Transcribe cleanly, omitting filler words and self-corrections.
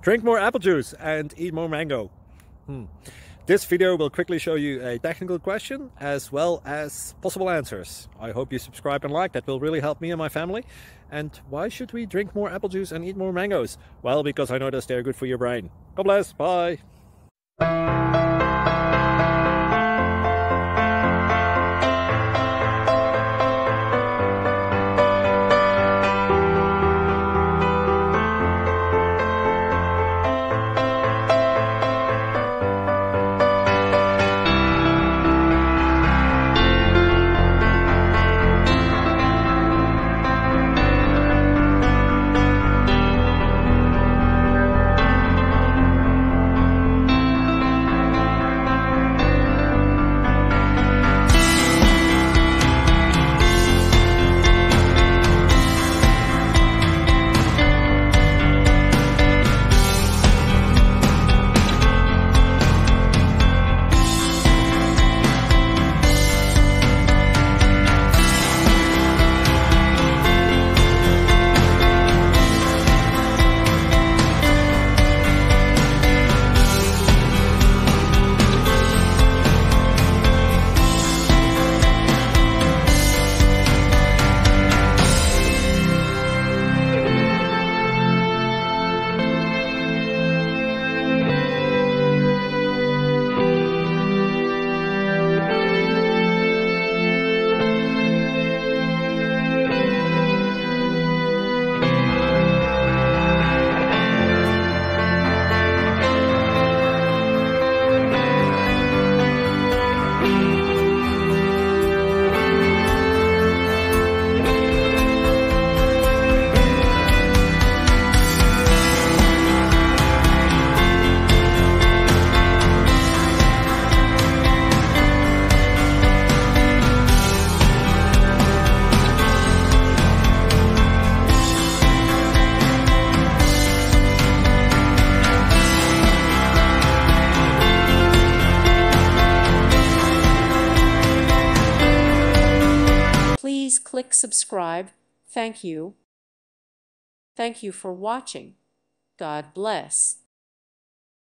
Drink more apple juice and eat more mango. This video will quickly show you a technical question as well as possible answers. I hope you subscribe and like, that will really help me and my family. And why should we drink more apple juice and eat more mangoes? Well, because I noticed they're good for your brain. God bless, bye! Please click subscribe. Thank you. Thank you for watching. God bless.